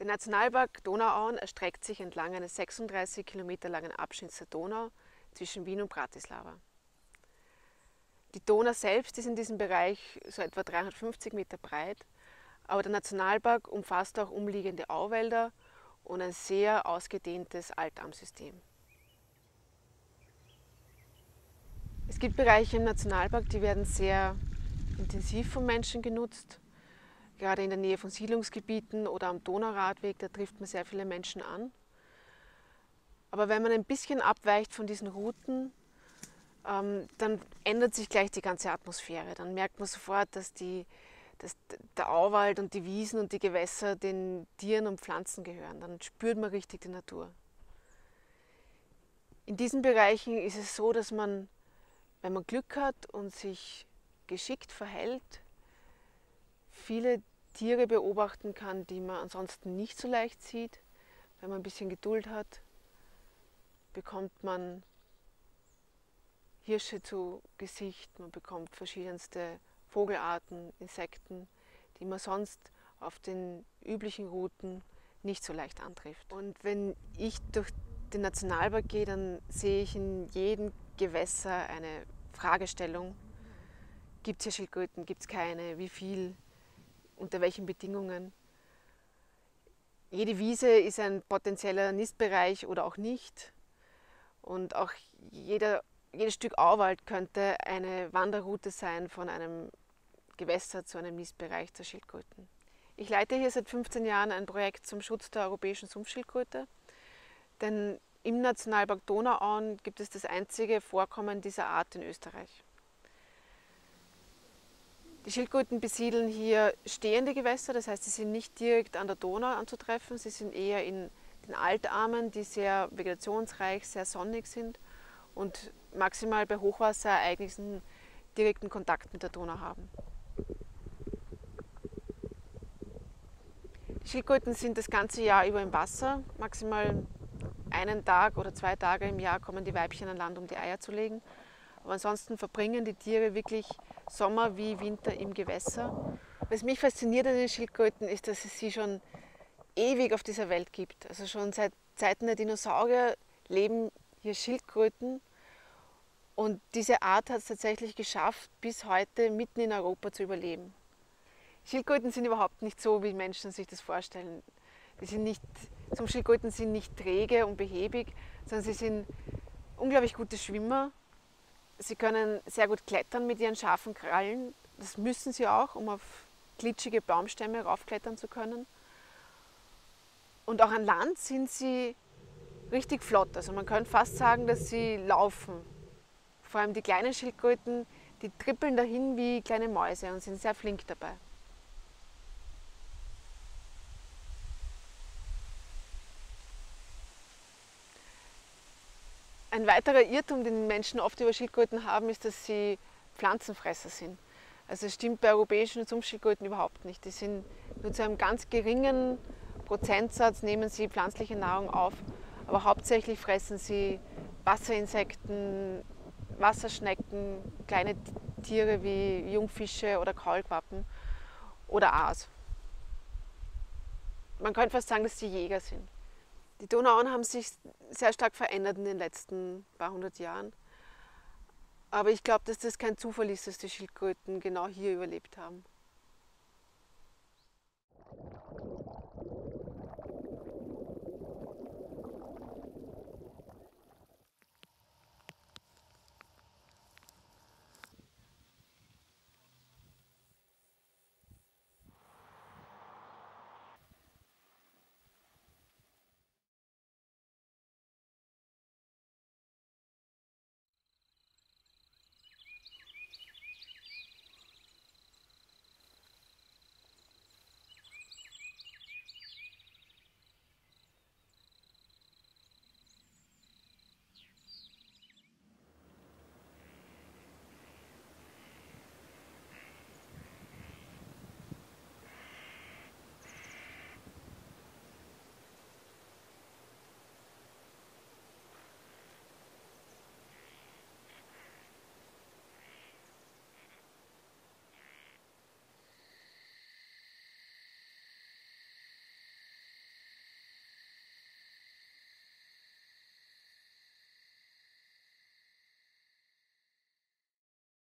Der Nationalpark Donauauen erstreckt sich entlang eines 36 Kilometer langen Abschnitts der Donau zwischen Wien und Bratislava. Die Donau selbst ist in diesem Bereich so etwa 350 Meter breit, aber der Nationalpark umfasst auch umliegende Auwälder und ein sehr ausgedehntes Altarmsystem. Es gibt Bereiche im Nationalpark, die werden sehr intensiv vom Menschen genutzt. Gerade in der Nähe von Siedlungsgebieten oder am Donauradweg, da trifft man sehr viele Menschen an. Aber wenn man ein bisschen abweicht von diesen Routen, dann ändert sich gleich die ganze Atmosphäre. Dann merkt man sofort, dass der Auwald und die Wiesen und die Gewässer den Tieren und Pflanzen gehören. Dann spürt man richtig die Natur. In diesen Bereichen ist es so, dass man, wenn man Glück hat und sich geschickt verhält, viele Tiere beobachten kann, die man ansonsten nicht so leicht sieht. Wenn man ein bisschen Geduld hat, bekommt man Hirsche zu Gesicht, man bekommt verschiedenste Vogelarten, Insekten, die man sonst auf den üblichen Routen nicht so leicht antrifft. Und wenn ich durch den Nationalpark gehe, dann sehe ich in jedem Gewässer eine Fragestellung. Gibt es hier Schildkröten, gibt es keine, wie viel, unter welchen Bedingungen? Jede Wiese ist ein potenzieller Nistbereich oder auch nicht. Und auch jedes Stück Auwald könnte eine Wanderroute sein von einem Gewässer zu einem Nistbereich der Schildkröten. Ich leite hier seit 15 Jahren ein Projekt zum Schutz der europäischen Sumpfschildkröte, denn im Nationalpark Donauauen gibt es das einzige Vorkommen dieser Art in Österreich. Die Schildkröten besiedeln hier stehende Gewässer, das heißt, sie sind nicht direkt an der Donau anzutreffen, sie sind eher in den Altarmen, die sehr vegetationsreich, sehr sonnig sind und maximal bei Hochwasserereignissen direkten Kontakt mit der Donau haben. Die Schildkröten sind das ganze Jahr über im Wasser, maximal einen Tag oder 2 Tage im Jahr kommen die Weibchen an Land, um die Eier zu legen. Aber ansonsten verbringen die Tiere wirklich Sommer wie Winter im Gewässer. Was mich fasziniert an den Schildkröten ist, dass es sie schon ewig auf dieser Welt gibt. Also schon seit Zeiten der Dinosaurier leben hier Schildkröten. Und diese Art hat es tatsächlich geschafft, bis heute mitten in Europa zu überleben. Schildkröten sind überhaupt nicht so, wie Menschen sich das vorstellen. Sumpfschildkröten sind nicht träge und behäbig, sondern sie sind unglaublich gute Schwimmer. Sie können sehr gut klettern mit ihren scharfen Krallen. Das müssen sie auch, um auf glitschige Baumstämme raufklettern zu können. Und auch an Land sind sie richtig flott. Also man könnte fast sagen, dass sie laufen. Vor allem die kleinen Schildkröten, die trippeln dahin wie kleine Mäuse und sind sehr flink dabei. Ein weiterer Irrtum, den Menschen oft über Schildkröten haben, ist, dass sie Pflanzenfresser sind. Also es stimmt bei europäischen Sumpfschildkröten überhaupt nicht. Die sind nur zu einem ganz geringen Prozentsatz nehmen sie pflanzliche Nahrung auf, aber hauptsächlich fressen sie Wasserinsekten, Wasserschnecken, kleine Tiere wie Jungfische oder Kaulquappen oder Aas. Man könnte fast sagen, dass sie Jäger sind. Die Donauauen haben sich sehr stark verändert in den letzten paar hundert Jahren. Aber ich glaube, dass das kein Zufall ist, dass die Schildkröten genau hier überlebt haben.